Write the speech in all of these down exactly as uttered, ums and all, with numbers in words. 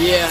Yeah.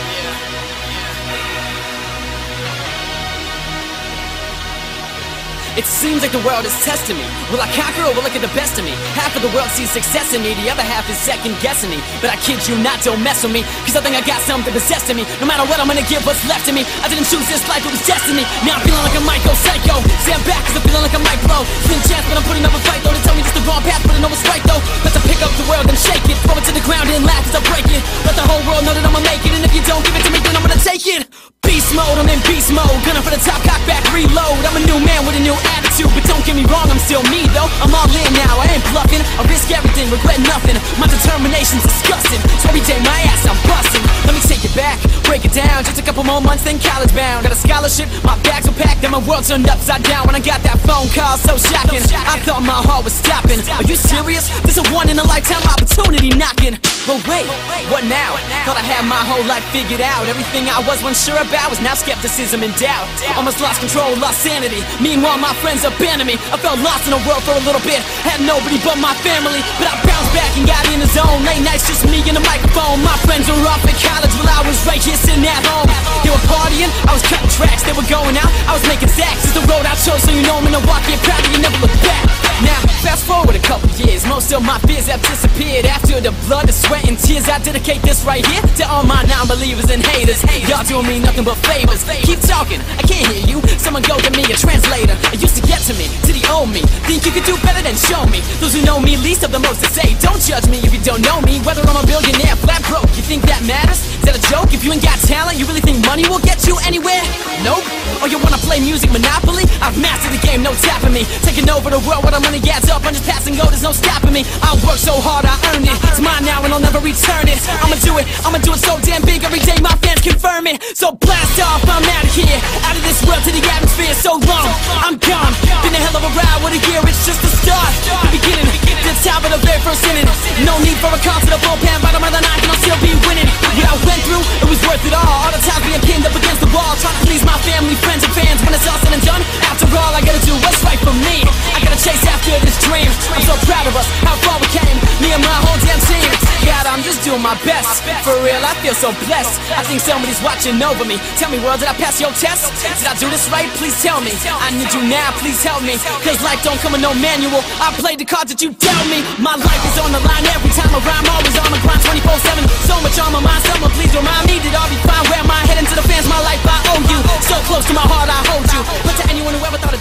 It seems like the world is testing me. Will I conquer or will I get the best of me? Half of the world sees success in me, the other half is second guessing me. But I kid you not, don't mess with me, cause I think I got something possessing me. No matter what, I'm gonna give what's left of me. I didn't choose this life, it was destiny. Now I'm feeling like I might go psycho. Stand back cause I'm feeling like I might blow. Slim chance but I'm putting up a fight though. They tell me just the wrong path but I know it's right though. But to pick up the world and shake it, throw it to the ground and laugh as I break it. Let the whole world know that I'ma make it, and if you don't give it to me then I'm gonna take it. Beast mode, I'm in beast mode. Gunning for the top, cock back, reload. I'm a new man with a new attitude, but don't get me wrong, I'm still me though. I'm all in now, I ain't bluffing. I risk everything, regret nothing. My determination's disgusting, so every day my ass I'm busting. Let me take it back, break it down. Just a couple more months, then college bound. Got a scholarship, my bags were packed, and my world turned upside down when I got that phone call, so shocking. I thought my heart was stopping. Are you serious? This a one in a lifetime opportunity knocking. But wait, what now? Thought I had my whole life figured out. Everything I was once sure about was now skepticism and doubt. Almost lost control, lost sanity. Meanwhile my friends abandoned me. I felt lost in the world for a little bit. Had nobody but my family, but I bounced back and got in the zone. Late nights just me and the microphone. My friends were off at college while I was right here sitting at home. They were partying, I was cutting tracks. They were going out, I was making stacks. It's the road I chose, so you know I'm in Milwaukee. Proud of you, never look back. Now, fast forward a couple years, most of my fears have disappeared. After the blood, the sweat and tears, I dedicate this right here to all my non-believers and haters. Y'all doing me nothing but favors. Keep talking, I can't hear you. Someone go get me a translator. It used to get to me, did he owe me? Think you could do better than show me? Those who know me least have the most to say. Don't judge me if you don't know me, whether I'm a billionaire, flat broke. You think that matters? Is that a joke? If you ain't got talent, you really think money will get you anywhere? Nope. Or you wanna play music Monopoly? I've mastered the game, no tapping me. Taking over the world, what I'm money adds up. I'm just passing go, there's no stopping me. I work so hard, I earned it. It's mine now and I'll never return it. I'ma do it, I'ma do it so damn big. Every day my fans confirm it. So blast off, I'm out of here. Out of this world to the atmosphere, so long, I'm gone. Been a hell of a ride, what a year, it's just the start. The beginning, the top of the very first inning. No need for a call to the bullpen, bottom of the ninth and I'll still be winning. What I went through, it was worth it all. All the times being pinned up against the wall, trying to please my family, friends and fans. When it's all said and done, after all I gotta do what's right for me. I gotta chase after this dream. I'm so proud of us, how far we came, me and my whole damn team. God, I'm just doing my best. For real, I feel so blessed. I think somebody's watching over me. Tell me, world, did I pass your test? Did I do this right? Please tell me. I need you now, please help me. Cause life don't come with no manual. I played the cards that you dealt me. My life is on the line every time I rhyme. Always on the grind twenty-four seven. So much on my mind, someone please remind me that I'll be fine. Wear my head into the fans, my life I owe you. So close to my heart I hold you. But to anyone who ever thought it